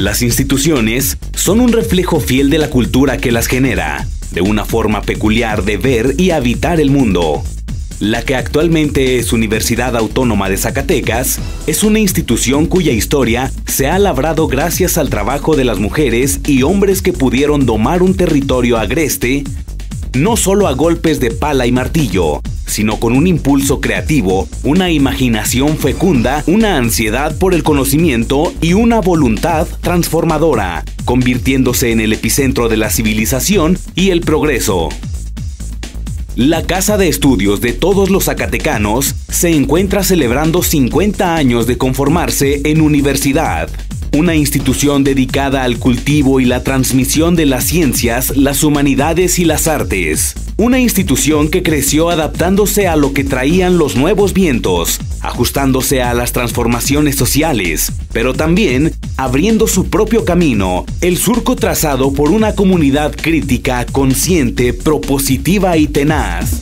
Las instituciones son un reflejo fiel de la cultura que las genera, de una forma peculiar de ver y habitar el mundo. La que actualmente es Universidad Autónoma de Zacatecas es una institución cuya historia se ha labrado gracias al trabajo de las mujeres y hombres que pudieron domar un territorio agreste, no solo a golpes de pala y martillo, sino con un impulso creativo, una imaginación fecunda, una ansiedad por el conocimiento y una voluntad transformadora, convirtiéndose en el epicentro de la civilización y el progreso. La Casa de Estudios de todos los zacatecanos se encuentra celebrando 50 años de conformarse en universidad, una institución dedicada al cultivo y la transmisión de las ciencias, las humanidades y las artes. Una institución que creció adaptándose a lo que traían los nuevos vientos, ajustándose a las transformaciones sociales, pero también abriendo su propio camino, el surco trazado por una comunidad crítica, consciente, propositiva y tenaz.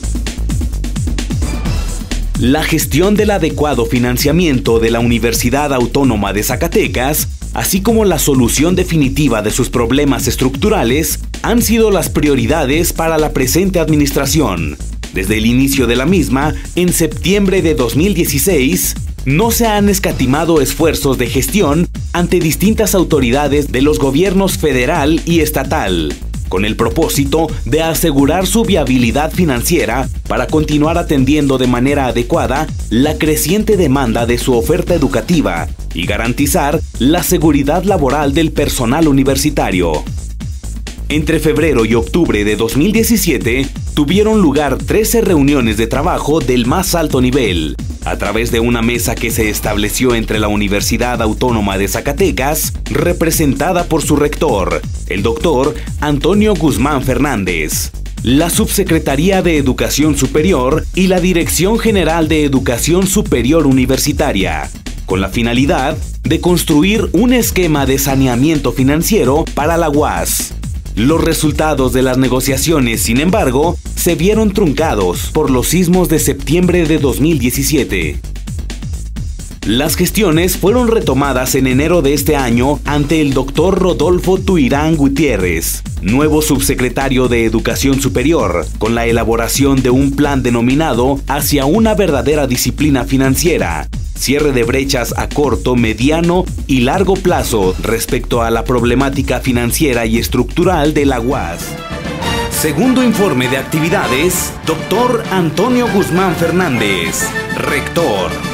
La gestión del adecuado financiamiento de la Universidad Autónoma de Zacatecas, así como la solución definitiva de sus problemas estructurales, han sido las prioridades para la presente administración. Desde el inicio de la misma, en septiembre de 2016, no se han escatimado esfuerzos de gestión ante distintas autoridades de los gobiernos federal y estatal, con el propósito de asegurar su viabilidad financiera para continuar atendiendo de manera adecuada la creciente demanda de su oferta educativa y garantizar la seguridad laboral del personal universitario. Entre febrero y octubre de 2017, tuvieron lugar 13 reuniones de trabajo del más alto nivel, a través de una mesa que se estableció entre la Universidad Autónoma de Zacatecas, representada por su rector, el doctor Antonio Guzmán Fernández, la Subsecretaría de Educación Superior y la Dirección General de Educación Superior Universitaria, con la finalidad de construir un esquema de saneamiento financiero para la UAS. Los resultados de las negociaciones, sin embargo, se vieron truncados por los sismos de septiembre de 2017. Las gestiones fueron retomadas en enero de este año ante el doctor Rodolfo Tuirán Gutiérrez, nuevo subsecretario de Educación Superior, con la elaboración de un plan denominado Hacia una verdadera disciplina financiera, cierre de brechas a corto, mediano y largo plazo respecto a la problemática financiera y estructural de la UAS. Segundo informe de actividades, doctor Antonio Guzmán Fernández, rector.